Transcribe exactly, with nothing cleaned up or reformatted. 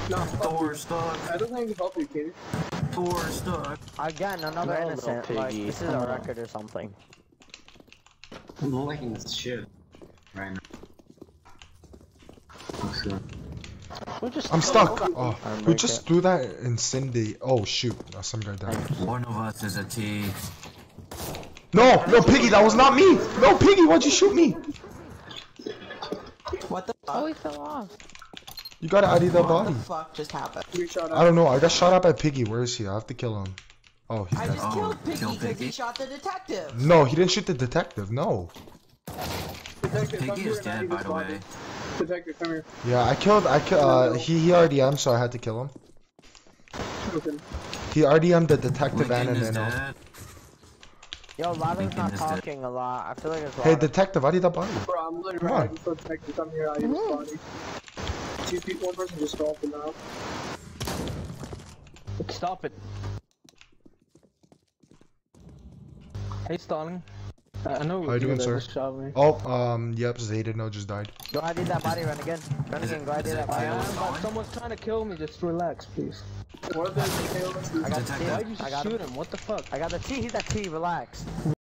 No, Thor stuck. I don't think help you, Katie. Thor stuck. Again, another No, innocent. no, Like piggy. this is a record or something. I'm liking this shit right now. Looks good. Just I'm stuck. Oh, I'm who right just threw that in Cindy? Oh shoot, oh, some guy died. One of us is a T. No, no, Piggy, that was not me. No, Piggy, why'd you shoot me? What the fuck? Oh, he fell off. You gotta I D the What body. the fuck just happened? Three shot I don't know. I got shot up by Piggy. Where is he? I have to kill him. Oh, he's I dead. just Oh, killed Piggy kill because Piggy? he shot the detective. No, he didn't shoot the detective. No. Detective, come Piggy here is and I dead, need by this the body. way. Detective, come here. Yeah, I killed. I ki- uh, he he R D M'd, so I had to kill him. Okay. He R D M'd the detective and Lincoln an is inno. dead. Yo, Lava's Lincoln not is dead. talking a lot. I feel like it's Hey, Lava. detective, I D the body. Bro, I'm literally Come right. I on. just saw detective, come here, I need this body. Two people, one person just fell off the map. Stop it. Hey, Stalin. Uh, I know How you doing, that sir? just shot me. Oh, um, yep, Zayden no just died. Go I D that body, run again. Run Is again, it- go I D is that it body. I Taylor am, but Stalin? someone's trying to kill me. Just relax, please. What if there's a tail? I got the T. Detective. Why'd you I got shoot him. him? What the fuck? I got the T. He's that T. Relax.